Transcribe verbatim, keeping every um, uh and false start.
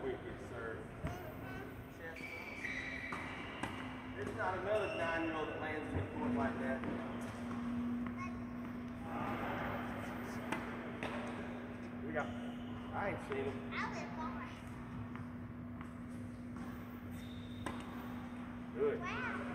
wicked, sir. There's not another nine-year-old that lands in the court like that. We got. I ain't seen him. Good. Wow.